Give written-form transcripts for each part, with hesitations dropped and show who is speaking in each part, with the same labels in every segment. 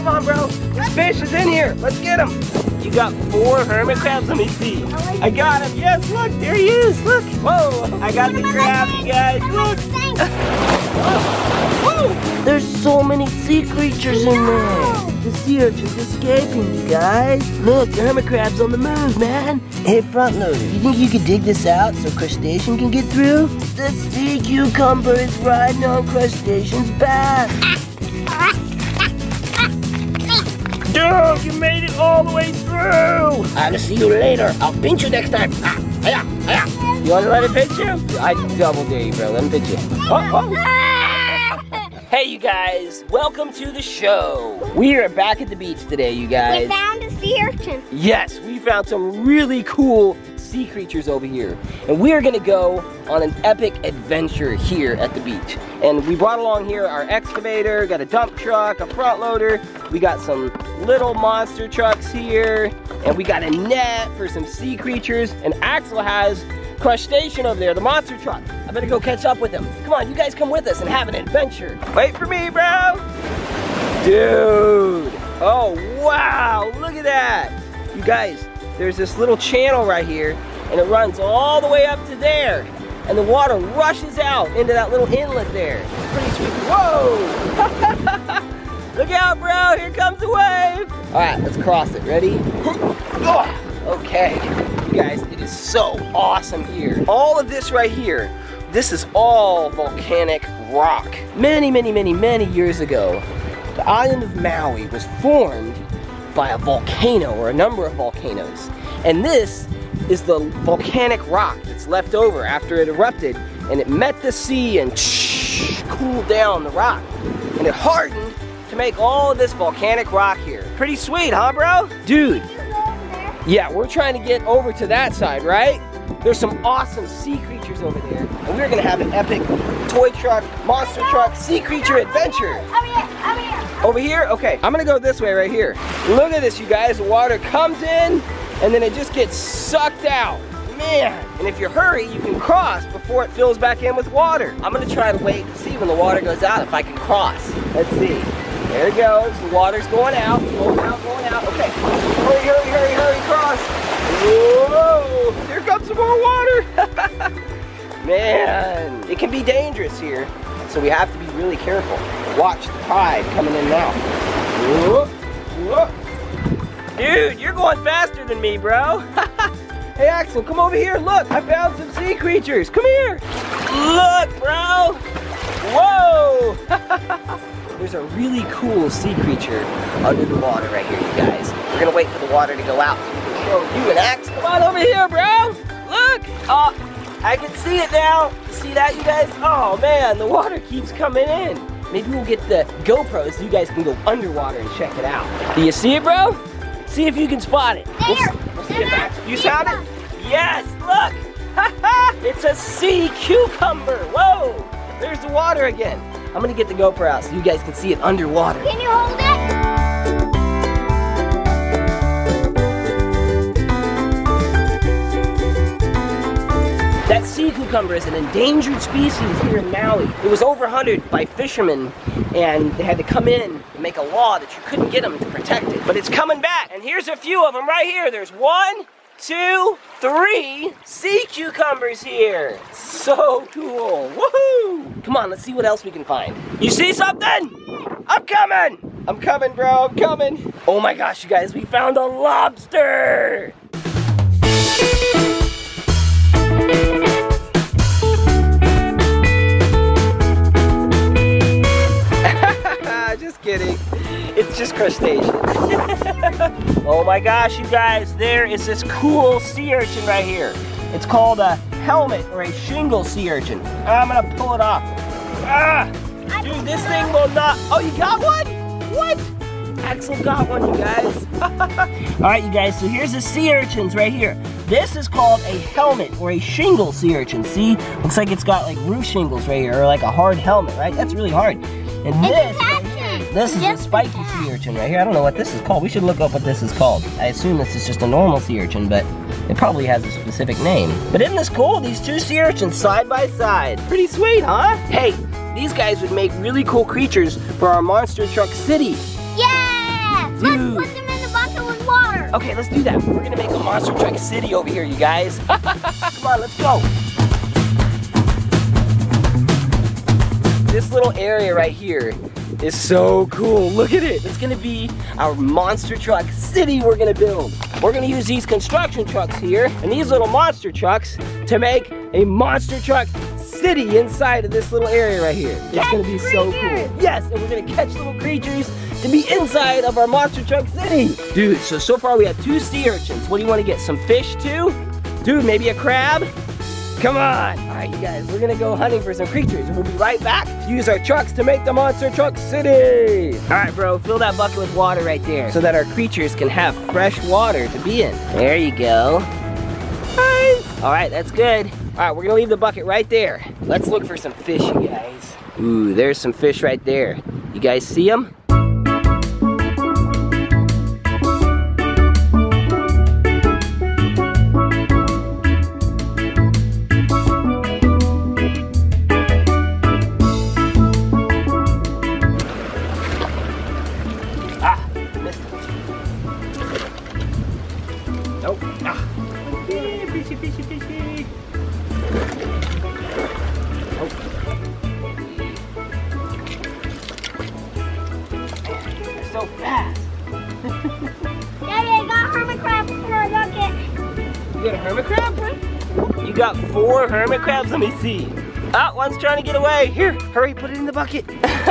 Speaker 1: on, bro. This fish is in here. Let's get him. You got 4 hermit crabs? Let me see. I got him. Yes, look. There he is. Look. Whoa. I got the crab, you guys. Look. Whoa. There's so many sea creatures in there. The sea urchin's escaping, you guys. Look, the hermit crab's on the move, man. Hey, front loader, you think you could dig this out so crustacean can get through? The sea cucumber is riding on crustacean's back. Dude, you made it all the way through. I'll see you later. I'll pinch you next time. You want to let it pinch you? I double dare you, bro. Let him pinch you. Hey, you guys. Welcome to the show. We are back at the beach today, you guys.
Speaker 2: We found a sea urchin.
Speaker 1: Yes, we found some really cool sea creatures over here. And we are going to go on an epic adventure here at the beach. And we brought along here our excavator, got a dump truck, a front loader. We got some little monster trucks here. And we got a net for some sea creatures. And Axel has crustacean over there, the monster truck. I better go catch up with him. Come on, you guys come with us and have an adventure. Wait for me, bro. Dude. Oh, wow. Look at that. You guys, there's this little channel right here, and it runs all the way up to there. And the water rushes out into that little inlet there. It's pretty sweet. Whoa! Look out, bro. Here comes the wave. All right, let's cross it. Ready? Okay. You guys, it is so awesome here. All of this right here, this is all volcanic rock. Many, many, many, many years ago, the island of Maui was formed by a volcano or a number of volcanoes. And this is the volcanic rock that's left over after it erupted, and it met the sea and cooled down the rock. And it hardened to make all of this volcanic rock here. Pretty sweet, huh, bro? Dude. Yeah, we're trying to get over to that side, right? There's some awesome sea creatures over there. And we're gonna have an epic toy truck, monster truck, sea creature adventure.
Speaker 2: Over here.
Speaker 1: Over here? Okay, I'm gonna go this way right here. Look at this, you guys. The water comes in, and then it just gets sucked out. Man, and if you hurry, you can cross before it fills back in with water. I'm gonna try to wait and see when the water goes out if I can cross. Let's see. There it goes. The water's going out, going out, going out. Okay. Hurry, hurry, hurry, hurry, cross. Whoa! Here comes some more water. Man, it can be dangerous here, so we have to be really careful. Watch the tide coming in now. Whoa, whoa. Dude, you're going faster than me, bro. Hey, Axel, come over here. Look, I found some sea creatures. Come here. Look, bro. Whoa. There's a really cool sea creature under the water right here, you guys. We're gonna wait for the water to go out so we can show you and Axel. Come on over here, bro. Look. Oh, I can see it now. You see that, you guys? Oh, man, the water keeps coming in. Maybe we'll get the GoPros so you guys can go underwater and check it out. Do you see it, bro? See if you can spot it. We'll see it back. You found it? Yes, look. It's a sea cucumber. Whoa. There's the water again. I'm gonna get the GoPro out so you guys can see it underwater.
Speaker 2: Can you hold it?
Speaker 1: That sea cucumber is an endangered species here in Maui. It was overhunted by fishermen, and they had to come in and make a law that you couldn't get them to protect it. But it's coming back, and here's a few of them right here. There's 1, 2, 3 sea cucumbers here. So cool. Woohoo! Come on, let's see what else we can find. You see something? I'm coming! I'm coming, bro. I'm coming. Oh my gosh, you guys, we found a lobster! Just kidding. It's just crustacean. Oh my gosh, you guys, there is this cool sea urchin right here. It's called a helmet or a shingle sea urchin. I'm gonna pull it off. Ah! Dude, this thing will not. Oh, you got one? What? Axel got one, you guys. Alright, you guys, so here's the sea urchins right here. This is called a helmet or a shingle sea urchin. See? Looks like it's got like roof shingles right here, or like a hard helmet, right? That's really hard. And this right here, this is a spiky sea urchin right here. I don't know what this is called. We should look up what this is called. I assume this is just a normal sea urchin, but it probably has a specific name. But isn't this cool? These two sea urchins side by side. Pretty sweet, huh? Hey, these guys would make really cool creatures for our monster truck city.
Speaker 2: Yay!
Speaker 1: water. Okay, let's do that. We're gonna make a monster truck city over here, you guys. Come on, let's go. This little area right here is so cool. Look at it. It's gonna be our monster truck city we're gonna build. We're gonna use these construction trucks here and these little monster trucks to make a monster truck city inside of this little area right here. It's gonna be so cool. Yes, and we're gonna catch little creatures to be inside of our monster truck city. Dude, so far we have 2 sea urchins. What do you wanna get, some fish too? Dude, maybe a crab? Come on. All right, you guys, we're gonna go hunting for some creatures and we'll be right back to use our trucks to make the monster truck city. All right, bro, fill that bucket with water right there so that our creatures can have fresh water to be in. There you go. Nice. All right, that's good. All right, we're gonna leave the bucket right there. Let's look for some fish, you guys. Ooh, there's some fish right there. You guys see them? So fast.
Speaker 2: Daddy, I got hermit crabs for a bucket.
Speaker 1: You got a hermit crab? You got 4 hermit crabs? Let me see. Ah, one's trying to get away. Here, hurry, put it in the bucket.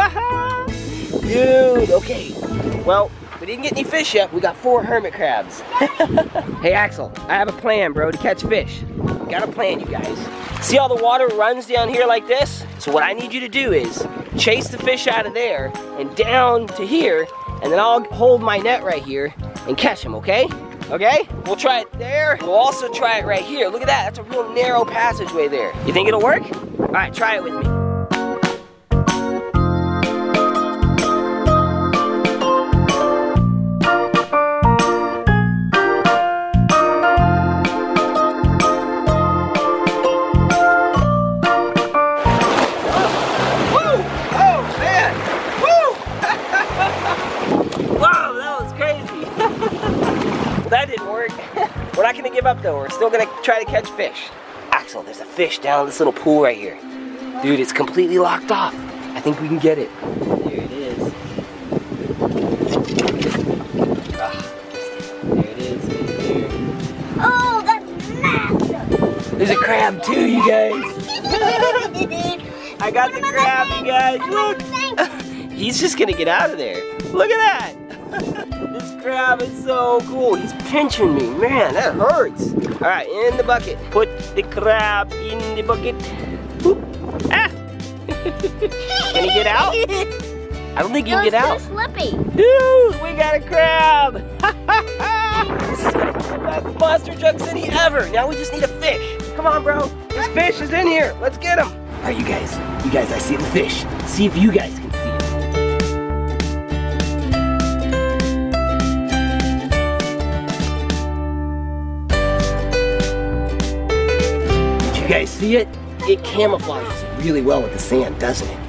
Speaker 1: Dude, okay. Well, we didn't get any fish yet. We got 4 hermit crabs. Hey, Axel, I have a plan, bro, to catch fish. Got a plan, you guys. See how the water runs down here like this? So what I need you to do is chase the fish out of there and down to here, and then I'll hold my net right here and catch them, okay? Okay? We'll try it there. We'll also try it right here. Look at that. That's a real narrow passageway there. You think it'll work? All right, try it with me. We're not gonna give up though. We're still gonna try to catch fish. Axel, there's a fish down in this little pool right here. Dude, it's completely locked off. I think we can get it. There it is. There it is. There.
Speaker 2: Oh, that's massive.
Speaker 1: There's a crab too, you guys. I got the crab, you guys. Look. He's just gonna get out of there. Look at that. This crab is so cool. He's pinching me. Man, that hurts. All right, in the bucket. Put the crab in the bucket. Boop. Ah! Can he get out? I don't think he can get out.
Speaker 2: It's too slippy.
Speaker 1: Dude, we got a crab. This is gonna be the best monster truck city ever. Now we just need a fish. Come on, bro. This fish is in here. Let's get him. All right, you guys, I see the fish. See if you guys can see it. You guys see it? It camouflages really well with the sand, doesn't it?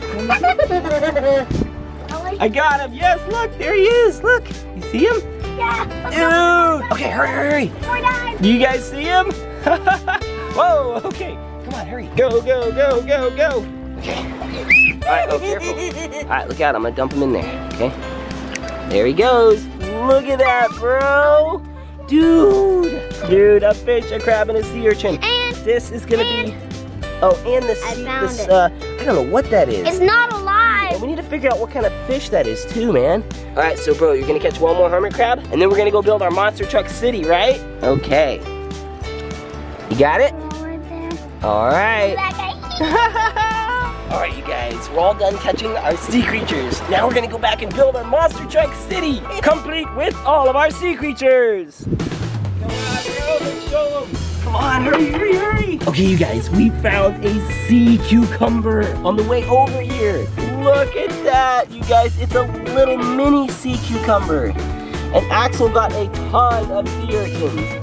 Speaker 1: I got him. Yes, look, there he is. Look, you see him?
Speaker 2: Yeah.
Speaker 1: Dude. Okay, hurry.
Speaker 2: More dive.
Speaker 1: Do you guys see him? Whoa, okay. Come on, hurry. Go, go, go, go, go. Okay. All right, oh, careful. All right, look out. I'm going to dump him in there, okay? There he goes. Look at that, bro. Dude, a fish, a crab, and a sea urchin.
Speaker 2: And
Speaker 1: this is gonna be. Oh, and the sea. I don't know what that is.
Speaker 2: It's not alive.
Speaker 1: And we need to figure out what kind of fish that is too, man. All right, so bro, you're gonna catch one more hermit crab, and then we're gonna go build our monster truck city, right? Okay. You got it? All right. All right, you guys, we're all done catching our sea creatures. Now we're gonna go back and build our monster truck city, complete with all of our sea creatures. Come on, bro, let's show them. Come on, hurry, hurry, hurry. Okay, you guys, we found a sea cucumber on the way over here. Look at that, you guys. It's a little mini sea cucumber. And Axel got a ton of sea urchins.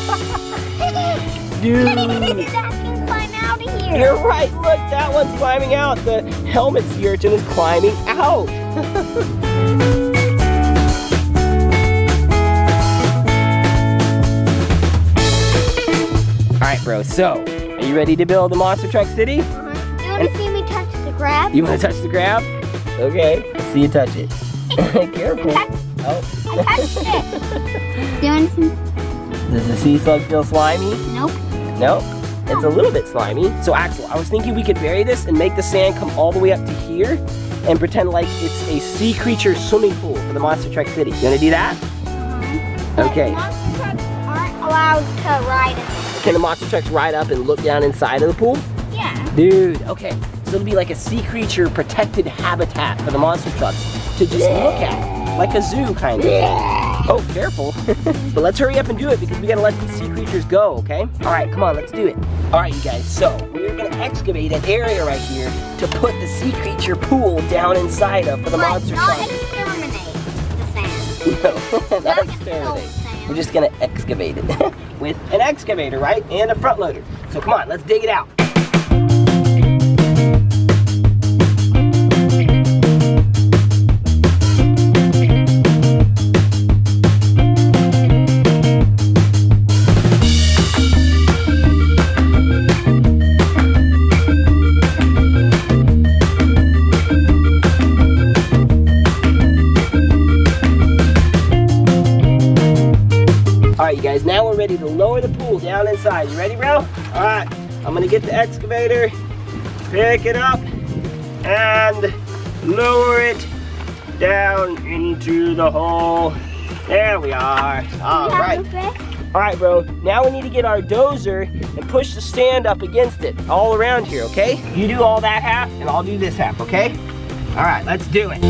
Speaker 1: Dude.
Speaker 2: That can climb out of here.
Speaker 1: You're right, look, that one's climbing out. The helmet sea urchin is climbing out. bro. So, are you ready to build the monster truck city?
Speaker 2: You want to see me touch the grab?
Speaker 1: You want to touch the grab? Okay, see you touch it. Careful.
Speaker 2: I touched it. Do you want to see?
Speaker 1: Does the sea slug feel slimy?
Speaker 2: Nope.
Speaker 1: Nope. It's a little bit slimy. So Axel, I was thinking we could bury this and make the sand come all the way up to here and pretend like it's a sea creature swimming pool for the monster truck city. You want to do that? Okay.
Speaker 2: Monster trucks aren't allowed to ride it.
Speaker 1: Can the monster trucks ride up and look down inside of the pool?
Speaker 2: Yeah.
Speaker 1: Dude, okay. So it'll be like a sea creature protected habitat for the monster trucks to just look at. Like a zoo, kind of. Oh, careful. But let's hurry up and do it because we gotta let these sea creatures go, okay? All right, come on, let's do it. All right, you guys, so we're gonna excavate an area right here to put the sea creature pool down inside of for the monster truck.
Speaker 2: Not exterminate the sand.
Speaker 1: No, not exterminate. We're just gonna excavate it with an excavator, right? And a front loader. So come on, let's dig it out. Alright, you guys, now we're ready to lower the pool down inside. You ready, bro? Alright, I'm gonna get the excavator, pick it up, and lower it down into the hole. There we are. Alright. Alright, bro, now we need to get our dozer and push the stand up against it all around here, okay? You do all that half, and I'll do this half, okay? Alright, let's do it.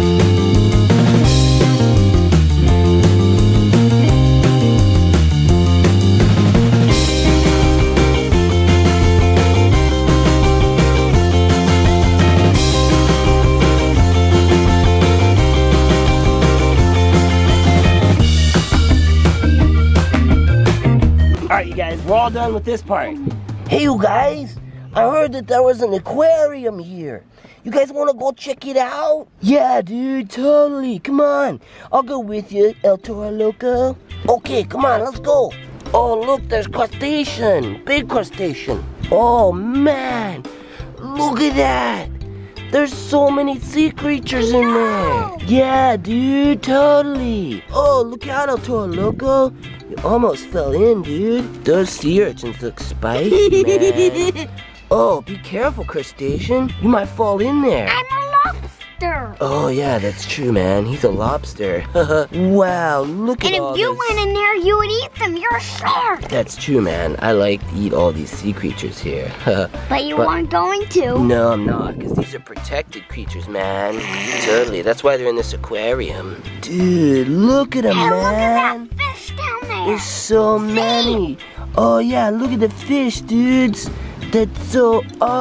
Speaker 1: Alright, you guys, we're all done with this part.
Speaker 3: Hey, you guys, I heard that there was an aquarium here. You guys want to go check it out? Yeah, dude, totally. Come on. I'll go with you, El Toro Loco. Okay, come on, let's go. Oh, look, there's crustacean. Big crustacean. Oh, man. Look at that. There's so many sea creatures in there. Yeah, dude, totally. Oh, look out, El Toro Loco. You almost fell in, dude. Those sea urchins look spicy, man. Oh, be careful, crustacean. You might fall in there.
Speaker 2: I'm a lobster.
Speaker 3: Oh, yeah, that's true, man. He's a lobster. Wow, look at all
Speaker 2: And if you
Speaker 3: this.
Speaker 2: went in there, you would eat them. You're a shark.
Speaker 3: That's true, man. I like to eat all these sea creatures here.
Speaker 2: But you weren't going to.
Speaker 3: No, I'm not, because these are protected creatures, man. Totally. That's why they're in this aquarium. Dude, look at them,
Speaker 2: Hey,
Speaker 3: man.
Speaker 2: look at that fish down there.
Speaker 3: There's so many. Oh, yeah, look at the fish, dudes. That's so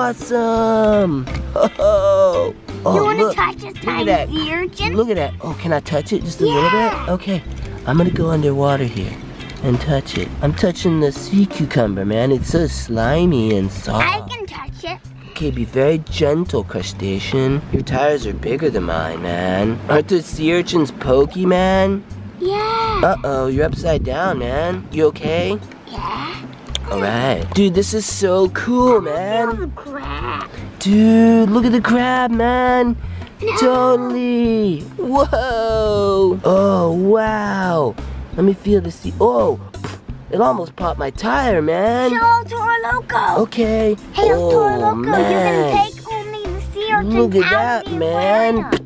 Speaker 3: awesome. Oh,
Speaker 2: You want to
Speaker 3: look.
Speaker 2: touch a
Speaker 3: Look at
Speaker 2: tiny
Speaker 3: that.
Speaker 2: sea urchin?
Speaker 3: Look at that. Oh, can I touch it just a little bit? Okay. I'm going to go underwater here and touch it. I'm touching the sea cucumber, man. It's so slimy and soft.
Speaker 2: I can touch it.
Speaker 3: Okay, be very gentle, crustacean. Your tires are bigger than mine, man. Aren't the sea urchins pokey, man?
Speaker 2: Yeah.
Speaker 3: Uh-oh, you're upside down, man. You okay?
Speaker 2: Yeah.
Speaker 3: Alright. Dude, this is so cool,
Speaker 2: Oh,
Speaker 3: man.
Speaker 2: the crab.
Speaker 3: Dude, look at the crab, man.
Speaker 2: No.
Speaker 3: Totally. Whoa. Oh, wow. Let me feel the sea. Oh, it almost popped my tire, man.
Speaker 2: Show El Toro Loco.
Speaker 3: Okay.
Speaker 2: Hey, El Toro Loco,
Speaker 3: man.
Speaker 2: you're going to take only the sea urchins
Speaker 3: Look at
Speaker 2: out
Speaker 3: that,
Speaker 2: of the
Speaker 3: man.
Speaker 2: aquarium.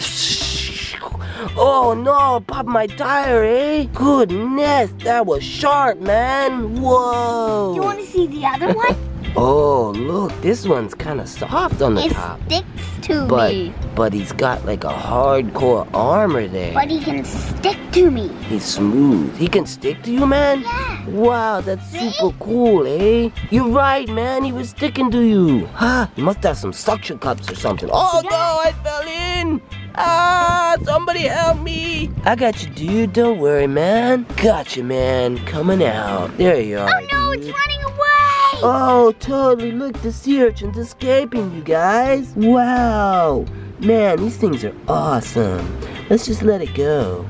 Speaker 3: Oh no, pop my tire, eh? Goodness, that was sharp, man. Whoa.
Speaker 2: You want to see the other one?
Speaker 3: Oh, look, this one's kind of soft on the
Speaker 2: It
Speaker 3: top.
Speaker 2: sticks to me.
Speaker 3: But he's got like a hardcore armor there.
Speaker 2: But he can stick to me.
Speaker 3: He's smooth. He can stick to you, man?
Speaker 2: Yeah.
Speaker 3: Wow, that's
Speaker 2: See?
Speaker 3: super cool, eh? You're right, man. He was sticking to you. Huh? You must have some suction cups or something. Oh,
Speaker 2: Yeah.
Speaker 3: no, I fell in. Ah, somebody help me. I got you, dude. Don't worry, man. Gotcha, man. Coming out. There you are,
Speaker 2: Oh no,
Speaker 3: dude.
Speaker 2: it's running away.
Speaker 3: Oh, totally. Look, the sea urchin's escaping, you guys. Wow. Man, these things are awesome. Let's just let it go.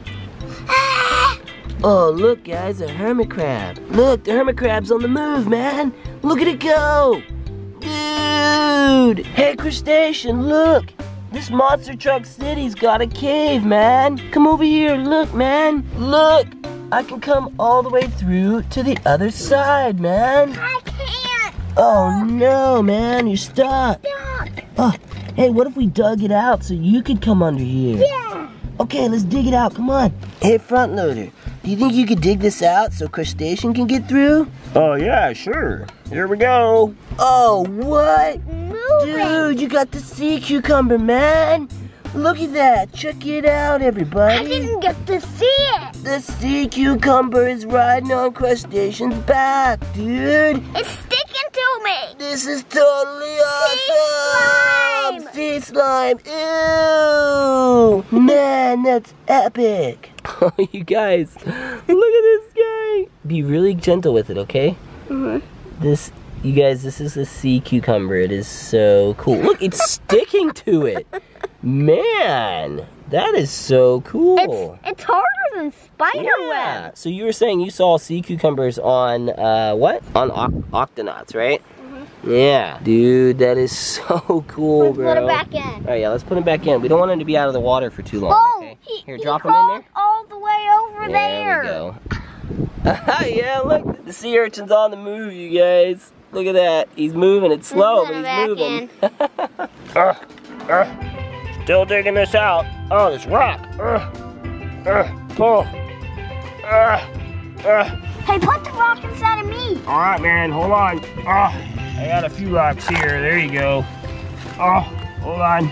Speaker 2: Ah.
Speaker 3: Oh, look, guys, a hermit crab. Look, the hermit crab's on the move, man. Look at it go! Dude! Hey, crustacean, look! This monster truck city's got a cave, man! Come over here, look, man! Look! I can come all the way through to the other side, man!
Speaker 2: I can't!
Speaker 3: Oh no, man, you're stuck!
Speaker 2: Stop!
Speaker 3: Oh, hey, what if we dug it out so you could come under here?
Speaker 2: Yeah!
Speaker 3: Okay, let's dig it out, come on. Hey, front loader, do you think you could dig this out so crustacean can get through?
Speaker 1: Oh yeah, sure. Here we go.
Speaker 3: Oh, what?
Speaker 2: Moving!
Speaker 3: Dude, you got the sea cucumber, man. Look at that. Check it out,
Speaker 2: I
Speaker 3: everybody.
Speaker 2: didn't get to see it!
Speaker 3: The sea cucumber is riding on crustacean's back, dude.
Speaker 2: It's sticking to me!
Speaker 3: This is totally awesome. Sea slime. Ew. Man, that's epic. Oh, you guys, look at this guy. Be really gentle with it, okay? You guys, this is a sea cucumber. It is so cool. Look, it's sticking to it. Man, that is so cool.
Speaker 2: It's harder than spider
Speaker 3: Yeah.
Speaker 2: web.
Speaker 3: So you were saying you saw sea cucumbers on, what? On octonauts, right? Yeah. Dude, that is so cool,
Speaker 2: Let's
Speaker 3: bro.
Speaker 2: put it back in.
Speaker 3: All right, yeah, let's put him back in. We don't want him to be out of the water for too long,
Speaker 2: Oh,
Speaker 3: okay? Here,
Speaker 2: he
Speaker 3: drop him in there.
Speaker 2: all the way over there.
Speaker 3: There we go. Yeah, look, the sea urchin's on the move, you guys. Look at that. He's moving. It's slow, but he's moving.
Speaker 1: Still digging this out. Oh, this rock. Pull.
Speaker 2: Hey, put the rock inside of me.
Speaker 1: All right, man. Hold on. I got a few rocks here. There you go. Oh, hold on.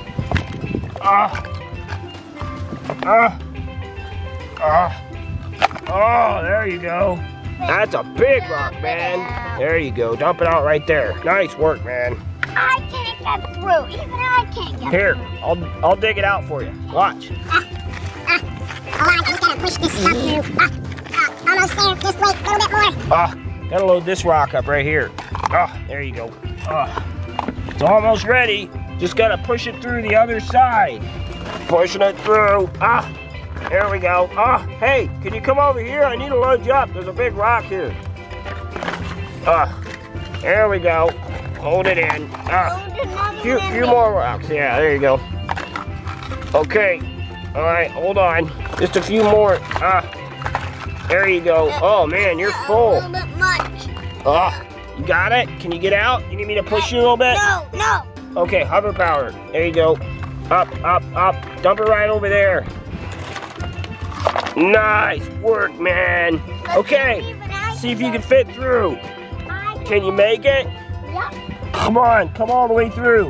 Speaker 1: Oh, there you go. That's a big rock, man. There you go. Dump it out right there. Nice work, man.
Speaker 2: I can't get through. Even I can't get
Speaker 1: Here,
Speaker 2: through.
Speaker 1: I'll dig it out for you. Watch.
Speaker 2: I'm just gonna push this stuff through. Almost there. Just wait a little bit more.
Speaker 1: Gotta load this rock up right here. There you go. It's almost ready. Just gotta push it through the other side. Pushing it through. There we go. Hey, can you come over here? I need to load you up. There's a big rock here. There we go. Hold it in. Few more rocks. Yeah, there you go. Okay. All right, hold on. Just a few more. There you go. Oh man, you're full.
Speaker 2: A little bit much.
Speaker 1: You got it? Can you get out? You need me to push you a little bit?
Speaker 2: No.
Speaker 1: Okay, hover power. There you go. Up, up, up. Dump it right over there. Nice work, man. Okay, see if you can fit through. Can you make it?
Speaker 2: Yep.
Speaker 1: Come on, come all the way through.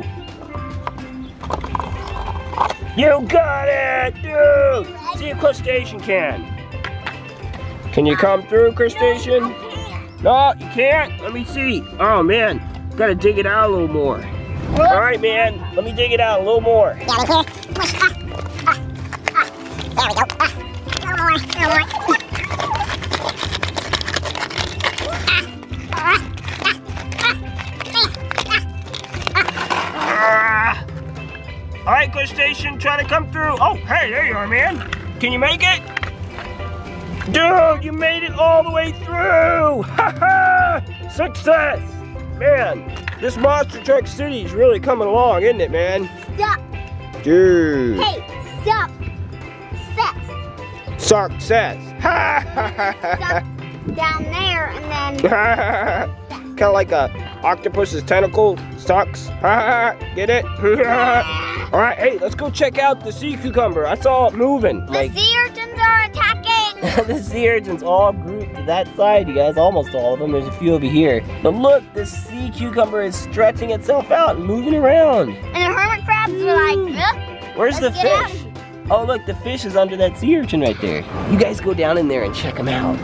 Speaker 1: You got it, dude. See if crustacean can. Can you come through, crustacean? No, you can't? Let me see. Oh, man. Gotta dig it out a little more. All right, man. Let me dig it out a little more.
Speaker 2: There we go. A little more.
Speaker 1: All right, crustacean, try to come through. Oh, hey, there you are, man. Can you make it? Dude, you made it all the way through! Ha-ha! Success! Man, this monster truck city is really coming along, isn't it, man?
Speaker 2: Stop.
Speaker 1: Dude.
Speaker 2: Hey, stop.
Speaker 1: Success! Ha ha ha
Speaker 2: Stop down there and then.
Speaker 1: ha! Kind of like a octopus's tentacle. Sucks. Ha ha! Get it? All right, hey, let's go check out the sea cucumber. I saw it moving.
Speaker 2: The sea urchins are attacking.
Speaker 3: The sea urchins all grouped to that side, you guys. Almost all of them. There's a few over here. But look, the sea cucumber is stretching itself out and moving around.
Speaker 2: And the hermit crabs are like, ugh.
Speaker 3: Where's the
Speaker 2: Let's get
Speaker 3: fish? Oh, look, the fish is under that sea urchin right there. You guys go down in there and check them out.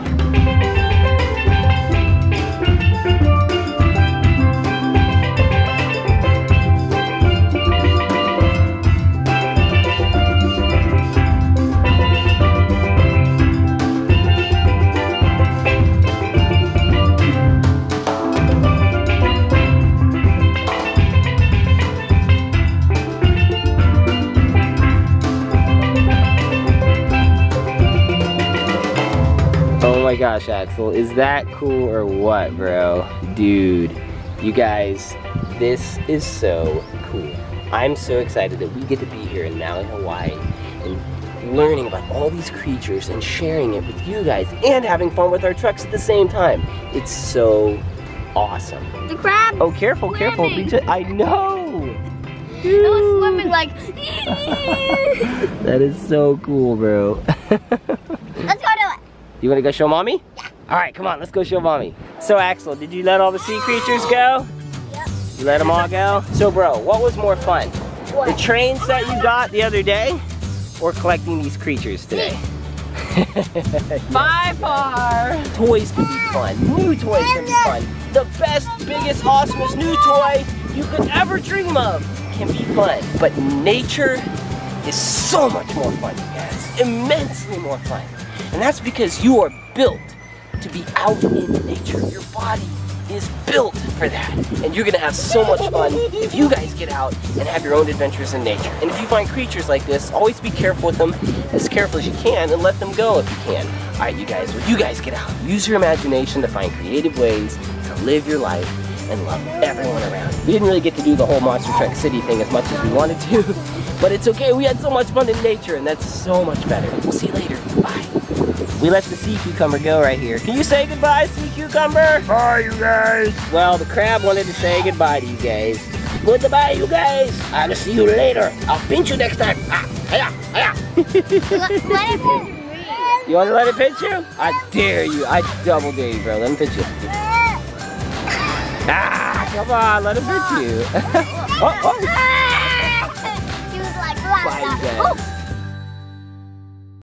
Speaker 1: my gosh, Axel, is that cool or what, bro? Dude, you guys, this is so cool. I'm so excited that we get to be here in Maui, Hawaii, and learning about all these creatures and sharing it with you guys and having fun with our trucks at the same time. It's so awesome.
Speaker 2: The crab.
Speaker 1: Oh, careful, careful. I know.
Speaker 2: It was swimming like.
Speaker 1: That is so cool, bro.
Speaker 2: Let's go do it.
Speaker 1: You want to go show mommy?
Speaker 2: Yeah.
Speaker 1: All right, come on, let's go show mommy. So, Axel, did you let all the sea creatures go?
Speaker 2: Yep.
Speaker 1: You let them all go? So, bro, what was more fun?
Speaker 2: What?
Speaker 1: The train set you got the other day, or collecting these creatures today? By far. Toys can be fun. New toys can be fun. The best, biggest, awesomest new toy you could ever dream of can be fun. But nature is so much more fun, you guys. Immensely more fun. And that's because you are built to be out in nature. Your body is built for that. And you're gonna have so much fun if you guys get out and have your own adventures in nature. And if you find creatures like this, always be careful with them, as careful as you can, and let them go if you can. All right, you guys, when you guys get out, use your imagination to find creative ways to live your life and love everyone around you. We didn't really get to do the whole Monster Truck City thing as much as we wanted to, but it's okay. We had so much fun in nature, and that's so much better. We'll see you later. Bye. We let the sea cucumber go right here. Can you say goodbye, sea cucumber?
Speaker 4: Bye, you guys.
Speaker 1: Well, the crab wanted to say goodbye to you guys. Goodbye, you guys. I'll see you later. I'll pinch you next time. Hiya.
Speaker 2: Let it be.
Speaker 1: You want to let it pinch you? I dare you. I double dare you, bro. Let him pinch you. Come on, let him pinch you. Oh.